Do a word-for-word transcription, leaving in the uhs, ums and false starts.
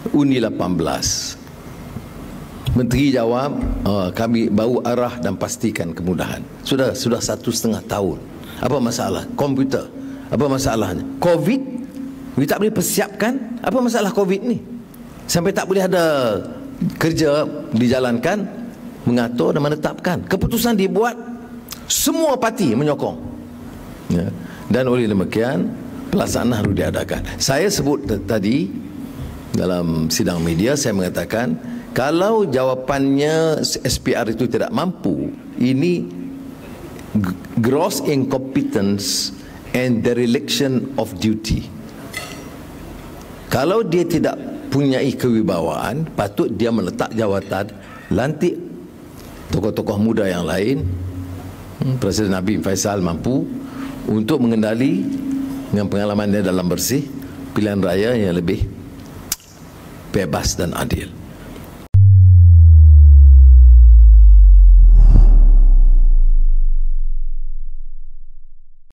U N I lapan belas. Menteri jawab, oh, kami baru arah dan pastikan kemudahan. Sudah sudah satu setengah tahun. Apa masalah? Komputer. Apa masalahnya? Covid. We tak boleh persiapkan. Apa masalah Covid ni? Sampai tak boleh ada kerja dijalankan, mengatur dan menetapkan. Keputusan dibuat, semua parti menyokong. Ya. Dan oleh demikian, pelaksanaan harus diadakan. Saya sebut tadi dalam sidang media, saya mengatakan, kalau jawapannya S P R itu tidak mampu, ini gross incompetence and dereliction of duty. Kalau dia tidak punyai kewibawaan, patut dia meletak jawatan, lantik tokoh-tokoh muda yang lain. Presiden Habib Faisal mampu untuk mengendali dengan pengalaman dia dalam bersih pilihan raya yang lebih bebas dan adil.